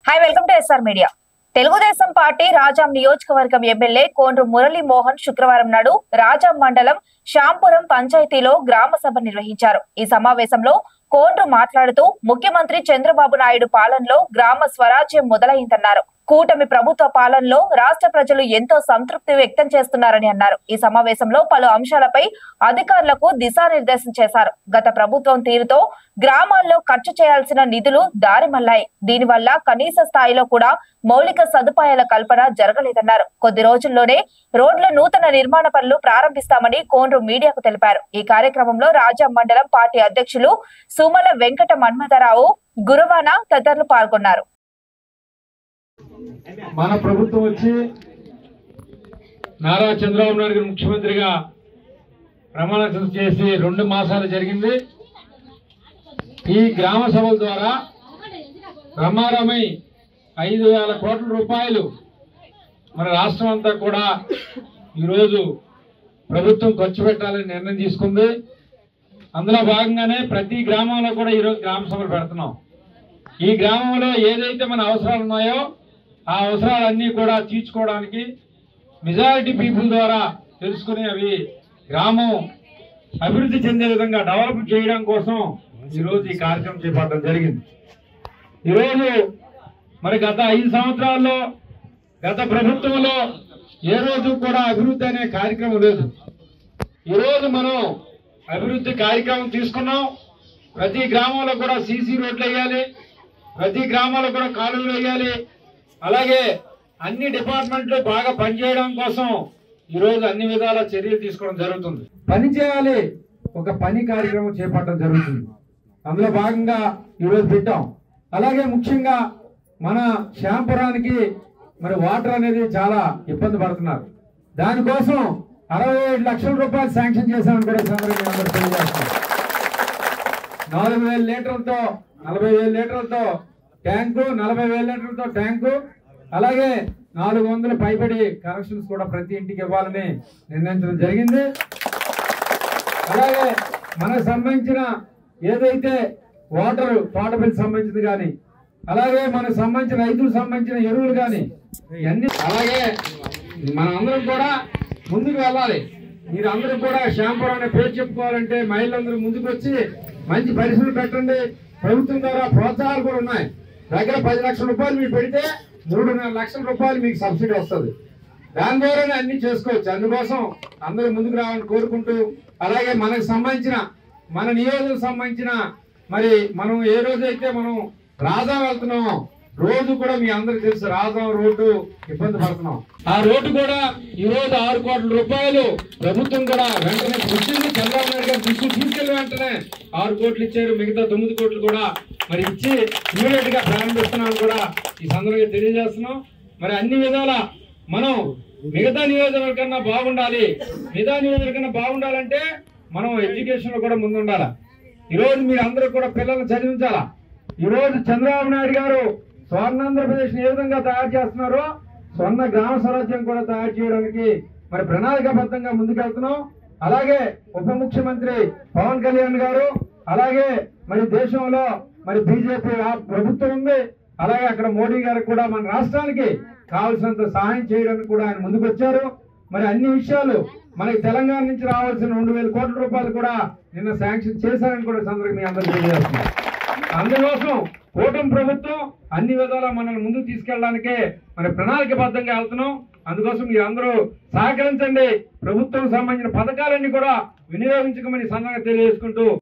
Hi welcome to SR media. Telugu Desam party Rajam నియోజకవర్గం MLA Kondru Murali Mohan శుక్రవారం నాడు రాజాం మండలం శాంపురం పంచాయతీలో గ్రామ సభ నిర్వహించారు. ఈ సమావేశంలో కోండ్రు మాట్లాడుతూ ముఖ్యమంత్రి చంద్రబాబు నాయుడు పాలనలో గ్రామ స్వరాజ్యం మొదలైందన్నారు. కూటమి ప్రభుత్వ పాలనలో రాష్ట్ర ప్రజలు ఎంతో సంతృప్తి వ్యక్తం చేస్తున్నారని అన్నారు. ఈ సమావేశంలో పలు అంశాలపై అధికారులకు దిశానిర్దేశం చేశారు. గత ప్రభుత్వం తీరుతో గ్రామాల్లో ఖర్చు చేయాల్సిన నిధులు దారిమల్లాయి. దీనివల్ల కనీస స్థాయిలో కూడా మౌలిక సదుపాయాల కల్పన జరగలేదన్నారు. కొద్ది రోజుల్లోనే రోడ్ల నూతన నిర్మాణ పనులు ప్రారంభిస్తామని కోండ్రు మీడియాకు తెలిపారు. ఈ కార్యక్రమంలో రాజాం మండలం పార్టీ అధ్యక్షులు సుమల వెంకట మన్మథరావు, గురువాన తదితరులు పాల్గొన్నారు. మన ప్రభుత్వం వచ్చి నారా చంద్రబాబు నాయుడు గారు ముఖ్యమంత్రిగా ప్రమాణ చేసి 2 మాసాలు జరిగింది. ఈ గ్రామ సభల ద్వారా రమారమై 5,000 కోట్ల రూపాయలు మన రాష్ట్రం అంతా కూడా ఈరోజు ప్రభుత్వం ఖర్చు పెట్టాలని నిర్ణయం తీసుకుంది. అందులో భాగంగానే ప్రతి గ్రామంలో కూడా ఈరోజు గ్రామ సభలు పెడుతున్నాం. ఈ గ్రామంలో ఏదైతే మన అవసరాలు ఉన్నాయో ఆ అవసరాలన్నీ కూడా తీర్చుకోవడానికి మెజారిటీ పీపుల్ ద్వారా తెలుసుకుని అవి గ్రామం అభివృద్ధి చెందే విధంగా డెవలప్ చేయడం కోసం ఈరోజు ఈ కార్యక్రమం చేపట్టడం జరిగింది. ఈరోజు మరి గత 5 సంవత్సరాల్లో గత ప్రభుత్వంలో ఏ రోజు కూడా అభివృద్ధి అనే కార్యక్రమం లేదు. ఈరోజు మనం అభివృద్ధి కార్యక్రమం తీసుకున్నాం. ప్రతి గ్రామంలో కూడా సీసీ రోడ్లు వేయాలి, ప్రతి గ్రామంలో కూడా కాలువలు వేయాలి. అలాగే అన్ని డిపార్ట్మెంట్లు బాగా పనిచేయడం కోసం ఈరోజు అన్ని విధాల చర్యలు తీసుకోవడం జరుగుతుంది. పని చేయాలి, ఒక పని కార్యక్రమం చేపట్టడం జరుగుతుంది. అందులో భాగంగా ఈరోజు పెట్టాం. అలాగే ముఖ్యంగా మన శాంపురానికి మరి వాటర్ అనేది చాలా ఇబ్బంది పడుతున్నారు. దానికోసం 67 లక్షల రూపాయలు శాంక్షన్ చేశామని కూడా అందరూ తెలియజేస్తున్నారు. 4,000 లీటర్లతో 40,000 లీటర్లతో ట్యాంకు, 40,000 లీటర్లతో ట్యాంకు, అలాగే 400 పైబడి కనెక్షన్స్ కూడా ప్రతి ఇంటికి ఇవ్వాలని నిర్ణయించడం జరిగింది. అలాగే మనకు సంబంధించిన ఏదైతే వాటర్ తోటపల్లి సంబంధించింది కానీ, అలాగే మనకు సంబంధించిన రైతులకు సంబంధించిన ఎరువులు కానీ ఇవన్నీ, అలాగే మన అందరం కూడా ముందుకు వెళ్ళాలి. మీరు అందరూ కూడా శాంపురం అనే పేరు చెప్పుకోవాలంటే మహిళలందరూ ముందుకు వచ్చి మంచి పరిశ్రమలు పెట్టండి. ప్రభుత్వం ద్వారా ప్రోత్సాహాలు కూడా ఉన్నాయి. దగ్గర 10 లక్షల రూపాయలు మీరు పెడితే 3.5 లక్షల రూపాయలు మీకు సబ్సిడీ వస్తుంది. దాని ద్వారానే అన్ని చేసుకోవచ్చు. అందుకోసం అందరూ ముందుకు రావాలని కోరుకుంటూ, అలాగే మనకు సంబంధించిన మన నియోజకవర్గం సంబంధించిన మరి మనం ఏ రోజైతే మనం రాజాం వెళ్తున్నామో రోజు కూడా మీ అందరికి తెలుసు రాజాం రోడ్డు ఇబ్బంది పడుతున్నాం. ఆ రోడ్డు కూడా ఈ రోజు 6 కోట్ల రూపాయలు ప్రభుత్వం కూడా వెంటనే ఇచ్చింది. చంద్రబాబు నాయుడు గారు తీసుకెళ్లి వెంటనే 6 కోట్లు ఇచ్చారు. మిగతా 9 కోట్లు కూడా మరి ఇచ్చి ఇమీడియట్ గా ప్రారంభిస్తున్నామని కూడా ఈ సందర్భంగా తెలియజేస్తున్నాం. మరి అన్ని విధాల మనం మిగతా నియోజకవర్గం కన్నా బాగుండాలి. మిగతా నియోజకవర్గం కన్నా బాగుండాలంటే మనం ఎడ్యుకేషన్ లో కూడా ముందు ఉండాలా. ఈరోజు మీరు అందరూ కూడా పిల్లల్ని చదివించాలా. ఈరోజు చంద్రబాబు నాయుడు గారు స్వర్ణాంధ్రప్రదేశ్ ఏ విధంగా తయారు చేస్తున్నారో స్వర్ణ గ్రామ స్వరాజ్యం కూడా తయారు చేయడానికి మరి ప్రణాళికాబద్ధంగా ముందుకెళ్తున్నాం. అలాగే ఉప ముఖ్యమంత్రి పవన్ కళ్యాణ్ గారు, అలాగే మరి దేశంలో మరి బీజేపీ ప్రభుత్వం ఉంది. అలాగే అక్కడ మోడీ గారికి కూడా మన రాష్ట్రానికి కావాల్సినంత సహాయం చేయడానికి కూడా ఆయన ముందుకు వచ్చారు. మరి అన్ని విషయాలు మనకి తెలంగాణ నుంచి రావాల్సిన 2,000 కోట్ల రూపాయలు కూడా నిన్న శాంక్షన్ చేశారని కూడా సందర్భంగా మీ అందరూ తెలియజేస్తున్నారు. అందుకోసం కూటమి ప్రభుత్వం అన్ని విధాలా మనల్ని ముందుకు తీసుకెళ్ళడానికే మరి ప్రణాళికబద్ధంగా వెళ్తున్నాం. అందుకోసం మీరు అందరూ సహకరించండి. ప్రభుత్వం సంబంధించిన పథకాలన్నీ కూడా వినియోగించుకోమని సందర్భంగా తెలియజేసుకుంటూ